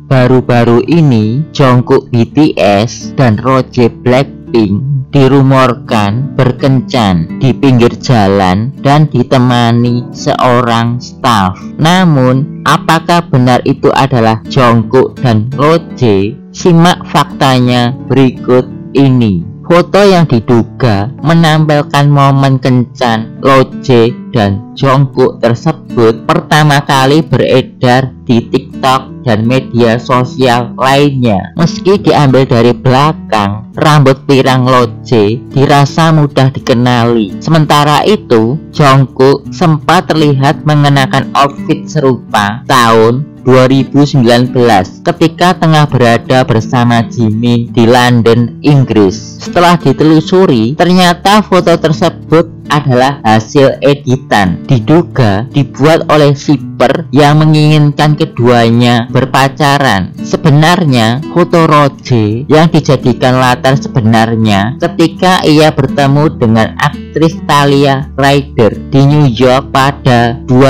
Baru-baru ini Jungkook BTS dan Rose Blackpink dirumorkan berkencan di pinggir jalan dan ditemani seorang staf. Namun, apakah benar itu adalah Jungkook dan Rose? Simak faktanya berikut ini. Foto yang diduga menampilkan momen kencan Rose dan Jungkook tersebut pertama kali beredar di TikTok dan media sosial lainnya. Meski diambil dari belakang, rambut pirang Rose dirasa mudah dikenali. Sementara itu, Jungkook sempat terlihat mengenakan outfit serupa tahun 2019 ketika tengah berada bersama Jimin di London, Inggris. Setelah ditelusuri, ternyata foto tersebut adalah hasil editan, diduga dibuat oleh shipper yang menginginkan keduanya berpacaran. Sebenarnya foto Rose yang dijadikan latar sebenarnya ketika ia bertemu dengan aktris Talia Ryder di New York pada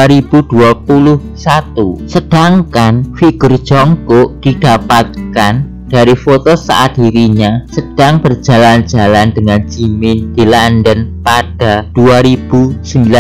2021. Sedangkan figur Jungkook didapatkan dari foto saat dirinya sedang berjalan-jalan dengan Jimin di London pada 2019.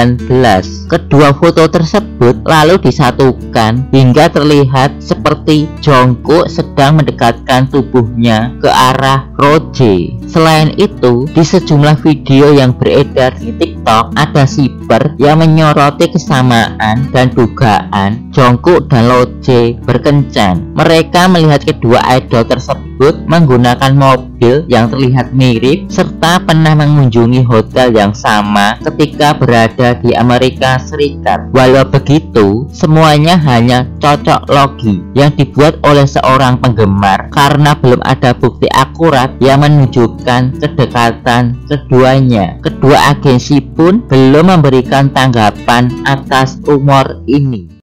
Kedua foto tersebut lalu disatukan hingga terlihat seperti Jungkook sedang mendekatkan tubuhnya ke arah Rose. Selain itu, di sejumlah video yang beredar di TikTok ada shipper yang menyoroti kesamaan dan dugaan Jungkook dan Rose berkencan. Mereka melihat kedua idol tersebut menggunakan mobil yang terlihat mirip serta pernah mengunjungi hotel yang sama ketika berada di Amerika Serikat. Walau begitu, semuanya hanya cocok logi yang dibuat oleh seorang penggemar karena belum ada bukti akurat yang menunjukkan kedekatan keduanya. Kedua agensi pun belum memberikan tanggapan atas rumor ini.